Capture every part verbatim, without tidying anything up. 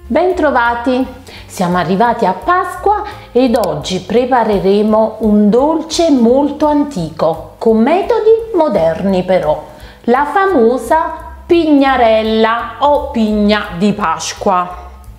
Bentrovati! Siamo arrivati a Pasqua ed oggi prepareremo un dolce molto antico, con metodi moderni però, la famosa pignarella o pigna di Pasqua.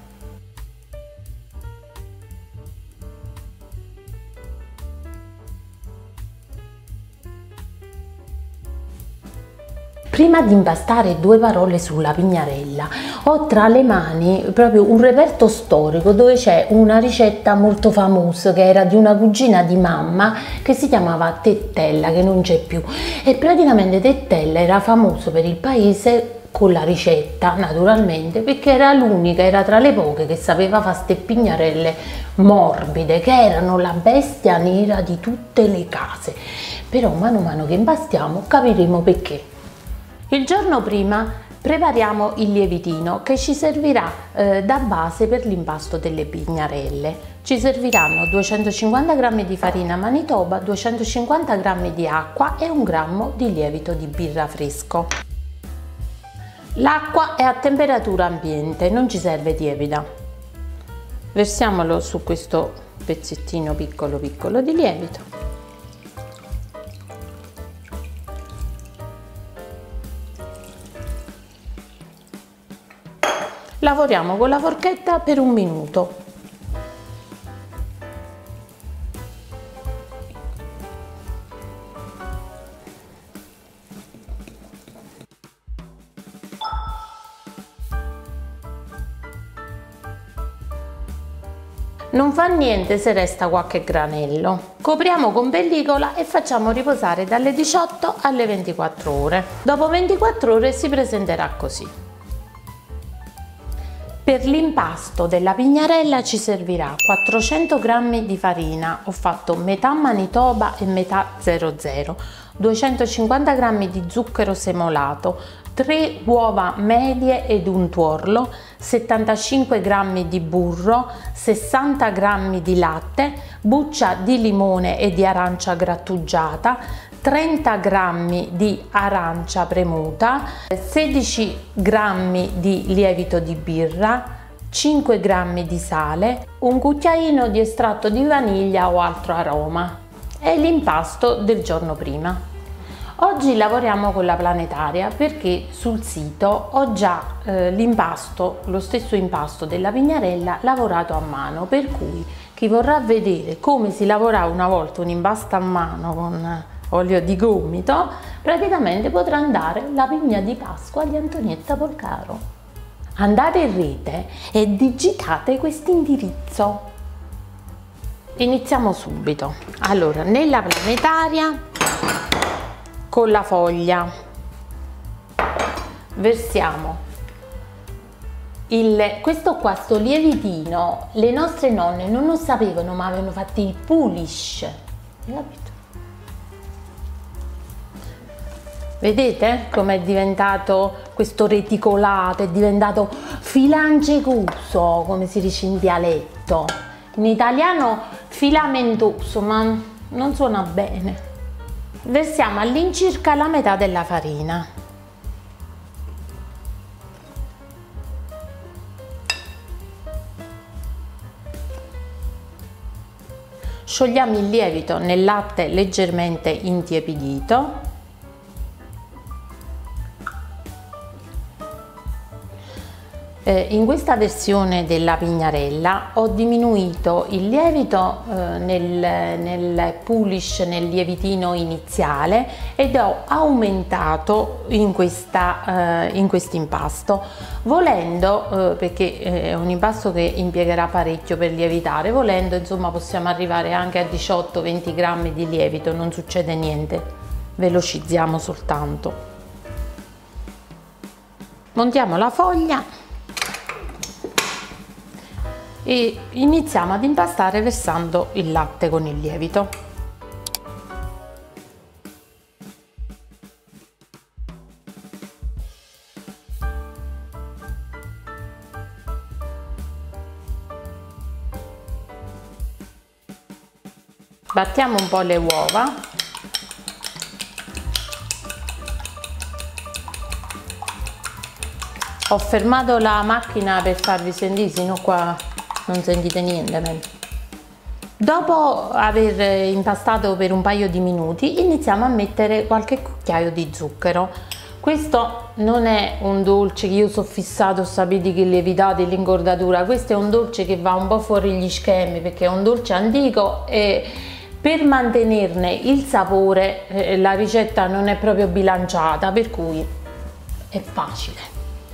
Prima di impastare due parole sulla pignarella, ho tra le mani proprio un reperto storico dove c'è una ricetta molto famosa che era di una cugina di mamma che si chiamava Tettella, che non c'è più, e praticamente Tettella era famoso per il paese con la ricetta, naturalmente, perché era l'unica, era tra le poche che sapeva fare ste pignarelle morbide, che erano la bestia nera di tutte le case. Però mano a mano che impastiamo capiremo perché. Il giorno prima prepariamo il lievitino che ci servirà eh, da base per l'impasto delle pignarelle. Ci serviranno duecentocinquanta grammi di farina Manitoba, duecentocinquanta grammi di acqua e un grammo di lievito di birra fresco. L'acqua è a temperatura ambiente, non ci serve tiepida. Versiamolo su questo pezzettino piccolo piccolo di lievito. Lavoriamo con la forchetta per un minuto. Non fa niente se resta qualche granello. Copriamo con pellicola e facciamo riposare dalle diciotto alle ventiquattro ore. Dopo ventiquattro ore si presenterà così. Per l'impasto della pignarella ci servirà quattrocento grammi di farina, ho fatto metà Manitoba e metà zero zero, duecentocinquanta grammi di zucchero semolato, tre uova medie ed un tuorlo, settantacinque grammi di burro, sessanta grammi di latte, buccia di limone e di arancia grattugiata, trenta grammi di arancia premuta, sedici grammi di lievito di birra, cinque grammi di sale, un cucchiaino di estratto di vaniglia o altro aroma. È l'impasto del giorno prima. Oggi lavoriamo con la planetaria perché sul sito ho già eh, l'impasto, lo stesso impasto della pignarella lavorato a mano, per cui chi vorrà vedere come si lavorava una volta un impasto a mano con olio di gomito, praticamente potrà andare la pigna di Pasqua di Antonietta Polcaro. Andate in rete e digitate questo indirizzo. Iniziamo subito. Allora, nella planetaria con la foglia versiamo il, questo qua, sto lievitino, le nostre nonne non lo sapevano ma avevano fatto il pulish, capito? Vedete com'è diventato questo reticolato, è diventato filangecoso, come si dice in dialetto. In italiano filamentoso, ma non suona bene. Versiamo all'incirca la metà della farina. Sciogliamo il lievito nel latte leggermente intiepidito. In questa versione della pignarella ho diminuito il lievito eh, nel, nel pulish, nel lievitino iniziale, ed ho aumentato in questa eh, in questo impasto, volendo, eh, perché è un impasto che impiegherà parecchio per lievitare, volendo insomma possiamo arrivare anche a diciotto venti grammi di lievito, non succede niente, velocizziamo soltanto. Montiamo la foglia e iniziamo ad impastare versando il latte con il lievito. Battiamo un po' le uova. Ho fermato la macchina per farvi sentire, sennò qua non sentite niente. Dopo aver impastato per un paio di minuti, iniziamo a mettere qualche cucchiaio di zucchero. Questo non è un dolce che io so fissato, sapete che lievitate l'ingordatura, questo è un dolce che va un po' fuori gli schemi perché è un dolce antico e per mantenerne il sapore eh, la ricetta non è proprio bilanciata, per cui è facile.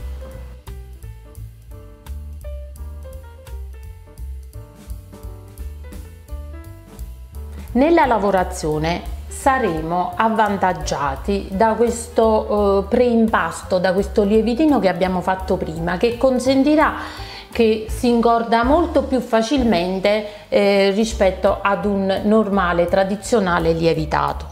Nella lavorazione saremo avvantaggiati da questo eh, preimpasto, da questo lievitino che abbiamo fatto prima, che consentirà che si ingorda molto più facilmente eh, rispetto ad un normale, tradizionale lievitato.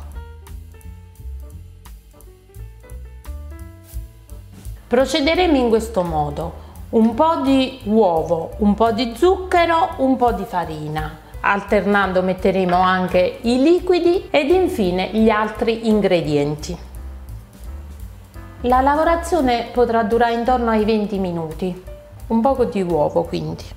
Procederemo in questo modo: un po' di uovo, un po' di zucchero, un po' di farina. Alternando metteremo anche i liquidi ed infine gli altri ingredienti. La lavorazione potrà durare intorno ai venti minuti, un poco di uovo quindi.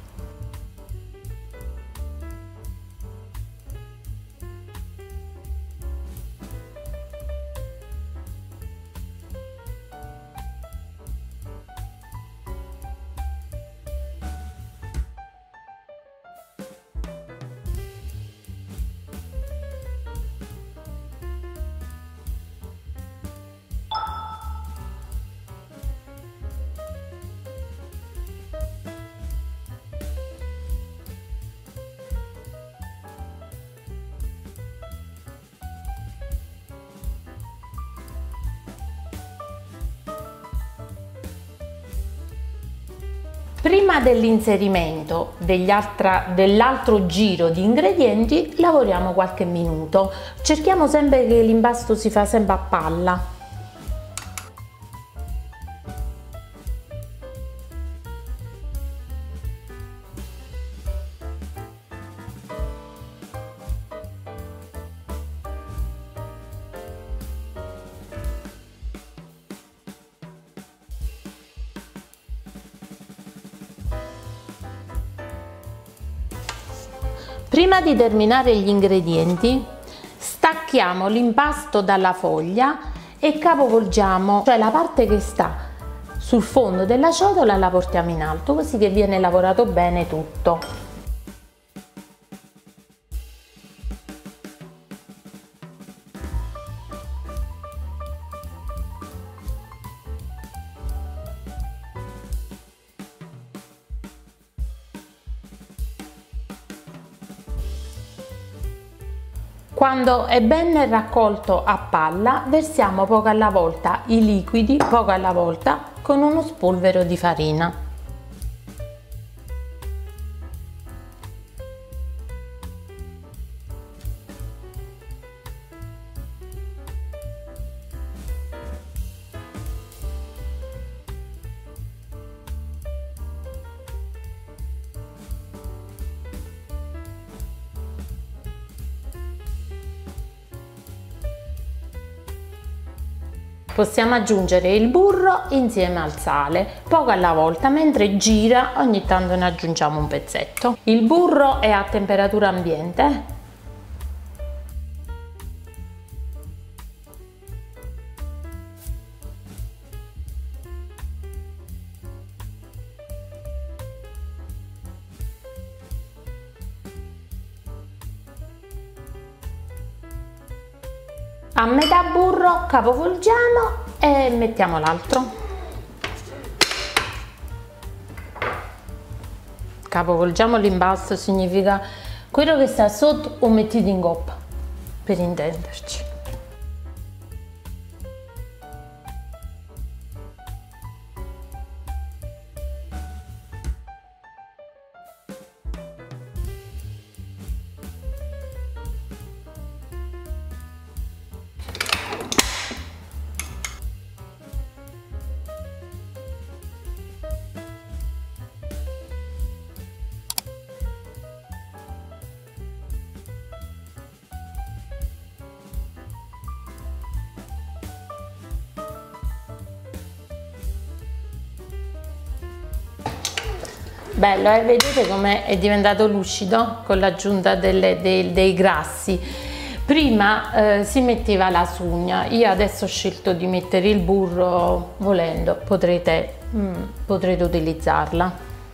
Prima dell'inserimento dell'altro giro di ingredienti lavoriamo qualche minuto. Cerchiamo sempre che l'impasto si fa sempre a palla. Prima di terminare gli ingredienti, stacchiamo l'impasto dalla foglia e capovolgiamo, cioè la parte che sta sul fondo della ciotola la portiamo in alto, così che viene lavorato bene tutto. Quando è ben raccolto a palla, versiamo poco alla volta i liquidi, poco alla volta, con uno spolvero di farina. Possiamo aggiungere il burro insieme al sale, poco alla volta, mentre gira ogni tanto ne aggiungiamo un pezzetto. Il burro è a temperatura ambiente. A metà burro capovolgiamo e mettiamo l'altro. Capovolgiamo l'impasto significa quello che sta sotto o mettete in coppa, per intenderci. Bello, eh? Vedete com'è è diventato lucido con l'aggiunta delle, dei, dei grassi. Prima eh, si metteva la sugna, io adesso ho scelto di mettere il burro, volendo potrete, mm, potrete utilizzarla.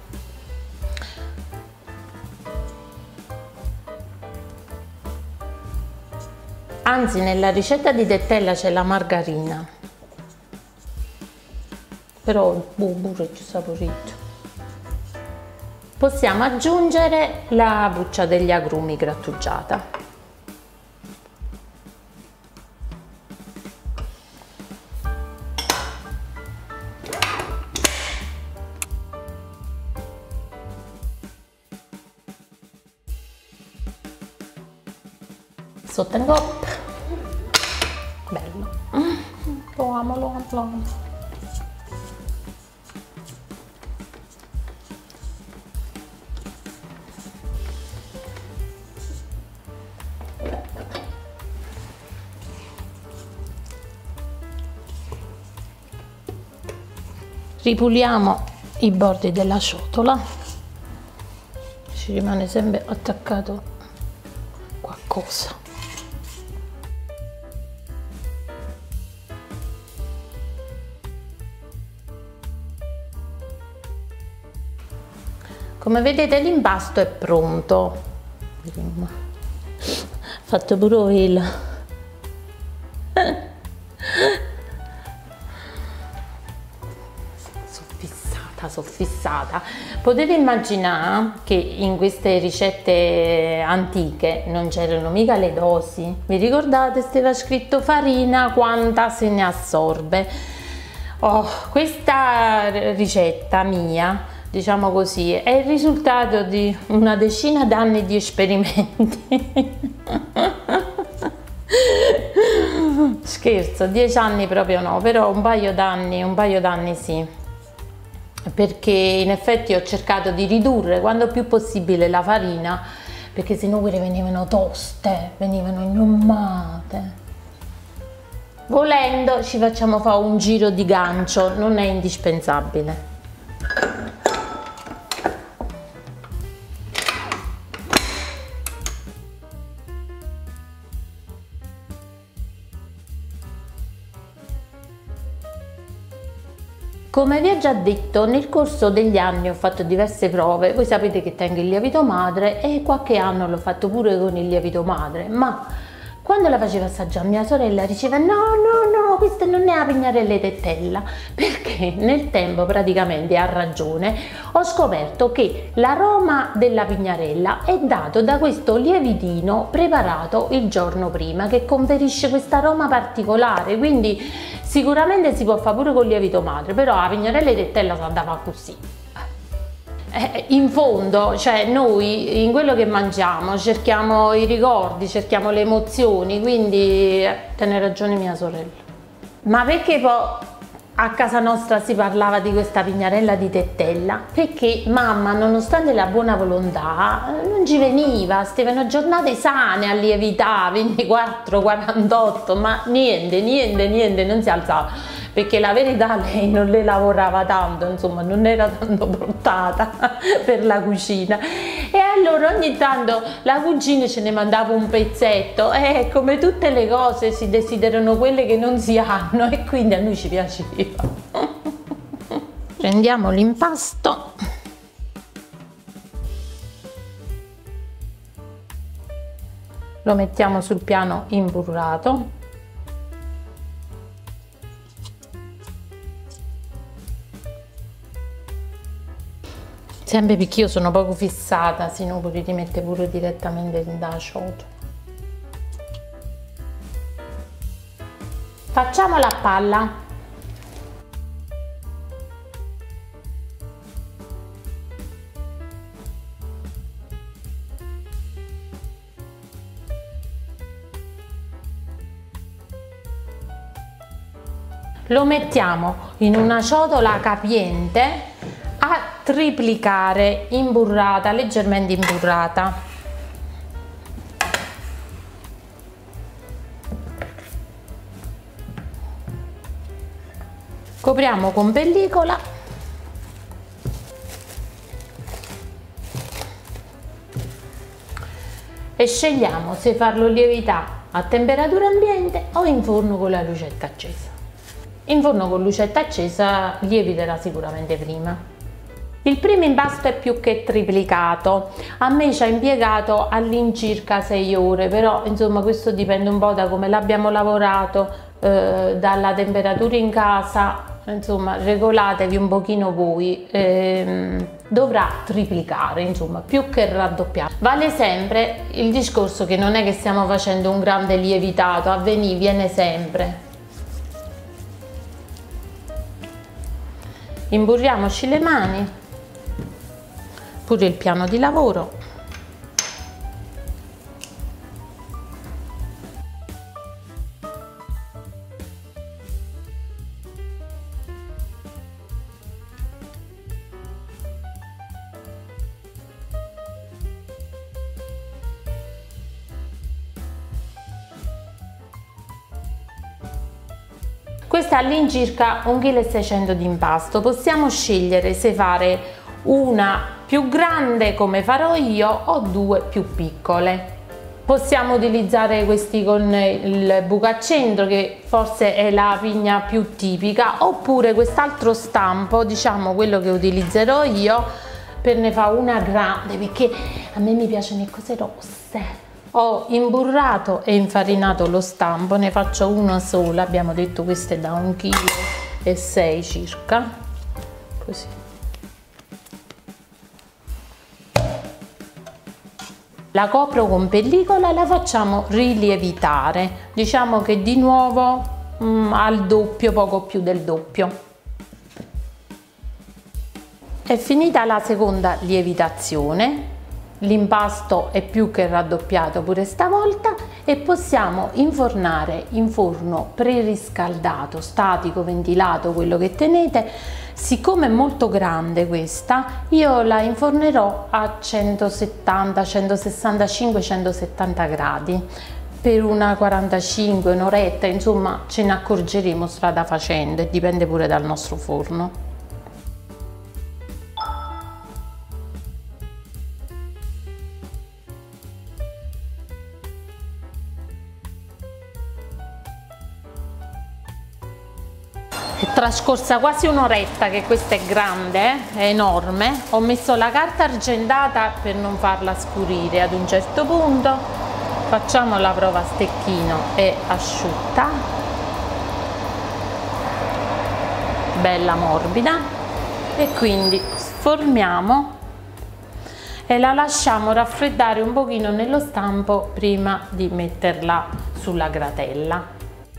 Anzi, nella ricetta di Tettella c'è la margarina, però il burro è più saporito. Possiamo aggiungere la buccia degli agrumi grattugiata. Sotto in coppa. Bello. Lo amo, lo amo, lo amo. Ripuliamo i bordi della ciotola, ci rimane sempre attaccato qualcosa. Come vedete l'impasto è pronto, fatto pure il soffissata. Potete immaginare che in queste ricette antiche non c'erano mica le dosi. Vi ricordate? Stava scritto farina quanta se ne assorbe. Oh, questa ricetta mia, diciamo così, è il risultato di una decina d'anni di esperimenti. Scherzo, dieci anni proprio no, però un paio d'anni, un paio d'anni sì. Perché in effetti ho cercato di ridurre quanto più possibile la farina, perché sennò quelle venivano toste, venivano gnommate. Volendo ci facciamo fare un giro di gancio, non è indispensabile. Come vi ho già detto, nel corso degli anni ho fatto diverse prove. Voi sapete che tengo il lievito madre e qualche anno l'ho fatto pure con il lievito madre, ma quando la facevo assaggiare mia sorella diceva no no no, questa non è la pignarella di Tettella, perché nel tempo praticamente, ha ragione, ho scoperto che l'aroma della pignarella è dato da questo lievitino preparato il giorno prima, che conferisce questo aroma particolare. Quindi sicuramente si può fare pure con lievito madre, però la pignarella di Tettella si andava così. Eh, in fondo, cioè noi in quello che mangiamo cerchiamo i ricordi, cerchiamo le emozioni, quindi eh, tiene ragione mia sorella. Ma perché poi a casa nostra si parlava di questa pignarella di Tettella? Perché mamma, nonostante la buona volontà, non ci veniva, stavano giornate sane a lievitare, ventiquattro, quarantotto, ma niente, niente, niente, non si alzava. Perché la verità lei non le lavorava tanto, insomma non era tanto portata per la cucina, e allora ogni tanto la cugina ce ne mandava un pezzetto, e come tutte le cose si desiderano quelle che non si hanno, e quindi a noi ci piaceva. Prendiamo l'impasto, lo mettiamo sul piano imburrato. Sempre perché io sono poco fissata, se no potete mettere pure direttamente da cioto. Facciamo la palla. Lo mettiamo in una ciotola capiente a triplicare, imburrata, leggermente imburrata. Copriamo con pellicola e scegliamo se farlo lievitare a temperatura ambiente o in forno con la lucetta accesa. In forno con lucetta accesa lieviterà sicuramente prima. Il primo impasto è più che triplicato, a me ci ha impiegato all'incirca sei ore, però insomma questo dipende un po' da come l'abbiamo lavorato, eh, dalla temperatura in casa, insomma regolatevi un pochino voi, ehm, dovrà triplicare, insomma più che raddoppiare. Vale sempre il discorso che non è che stiamo facendo un grande lievitato, avvenì viene sempre. Imburriamoci le mani, pure il piano di lavoro. Questo è all'incirca un chilo e seicento di impasto. Possiamo scegliere se fare una più grande come farò io o due più piccole. Possiamo utilizzare questi con il buco a centro, che forse è la pigna più tipica, oppure quest'altro stampo, diciamo quello che utilizzerò io, per ne fare una grande, perché a me mi piacciono le cose rosse. Ho imburrato e infarinato lo stampo, ne faccio una sola, abbiamo detto questo è da un chilo e sei circa, così. La copro con pellicola e la facciamo rilievitare, diciamo che di nuovo mh, al doppio, poco più del doppio. È finita la seconda lievitazione, l'impasto è più che raddoppiato pure stavolta e possiamo infornare in forno preriscaldato, statico, ventilato, quello che tenete. Siccome è molto grande questa, io la infornerò a centosettanta, centosessantacinque, centosettanta gradi per una quarantacinque, un'oretta, insomma ce ne accorgeremo strada facendo e dipende pure dal nostro forno. È trascorsa quasi un'oretta, che questa è grande, eh? È enorme. Ho messo la carta argentata per non farla scurire. Ad un certo punto facciamo la prova a stecchino e asciutta, bella morbida, e quindi sformiamo e la lasciamo raffreddare un pochino nello stampo prima di metterla sulla gratella.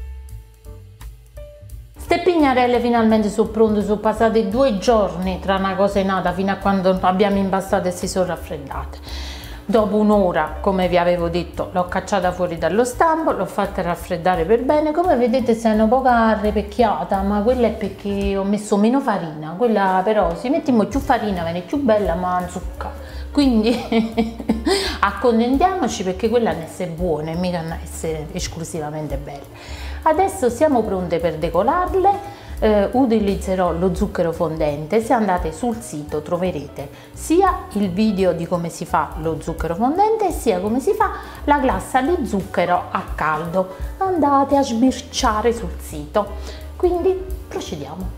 Ste pignarelle finalmente sono pronte, sono passati due giorni tra una cosa e un'altra fino a quando abbiamo impastato e si sono raffreddate. Dopo un'ora, come vi avevo detto, l'ho cacciata fuori dallo stampo, l'ho fatta raffreddare per bene. Come vedete si è un po' arrepecchiata, ma quella è perché ho messo meno farina, quella però se mettiamo più farina viene più bella ma zucca. Quindi accontentiamoci, perché quella ne è buona e mica ne è esclusivamente bella. Adesso siamo pronte per decolarle. Eh, utilizzerò lo zucchero fondente. Se andate sul sito troverete sia il video di come si fa lo zucchero fondente sia come si fa la glassa di zucchero a caldo. Andate a sbirciare sul sito. Quindi procediamo.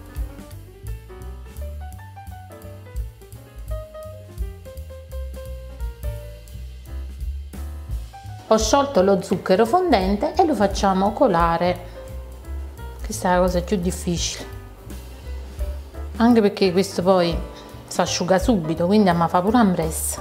Ho sciolto lo zucchero fondente e lo facciamo colare. Questa è la cosa più difficile, anche perché questo poi si asciuga subito, quindi a me fa pure ambressa.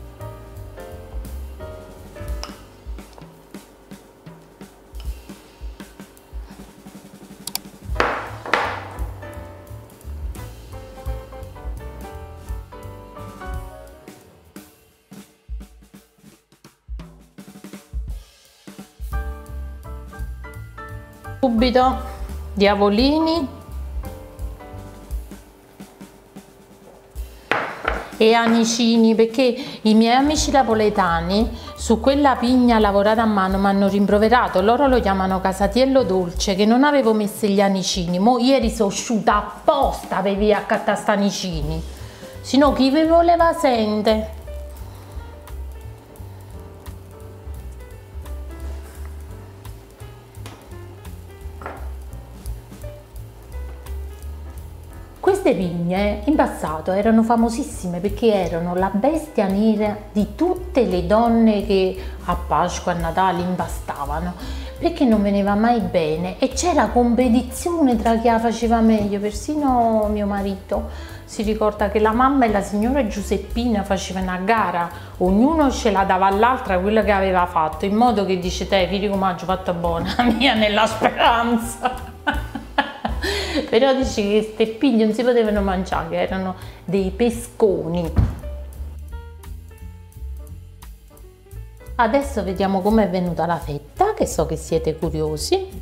Subito diavolini e anicini, perché i miei amici napoletani su quella pigna lavorata a mano mi hanno rimproverato, loro lo chiamano casatiello dolce, che non avevo messo gli anicini. Mo ieri sono asciutta apposta per via a accattare sti anicini, sino chi vi voleva sente. Queste pigne in passato erano famosissime perché erano la bestia nera di tutte le donne che a Pasqua, a Natale impastavano, perché non veniva mai bene e c'era competizione tra chi la faceva meglio. Persino mio marito si ricorda che la mamma e la signora Giuseppina facevano una gara, ognuno ce la dava all'altra quella che aveva fatto, in modo che dice: te vedi come ho fatto buona, mia nella speranza. Però dice che queste piglie non si potevano mangiare, che erano dei pesconi. Adesso vediamo com'è venuta la fetta, che so che siete curiosi.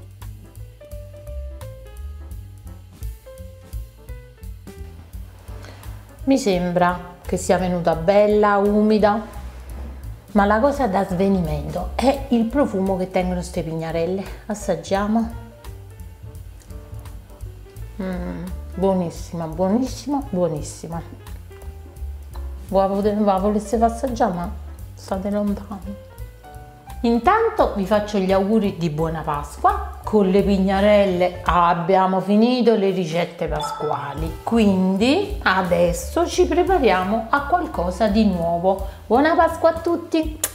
Mi sembra che sia venuta bella, umida, ma la cosa da svenimento è il profumo che tengono queste pignarelle. Assaggiamo. Mm, buonissima, buonissima, buonissima. Voi la volesse assaggiare, ma state lontani. Intanto vi faccio gli auguri di buona Pasqua. Con le pignarelle abbiamo finito le ricette pasquali, quindi adesso ci prepariamo a qualcosa di nuovo. Buona Pasqua a tutti!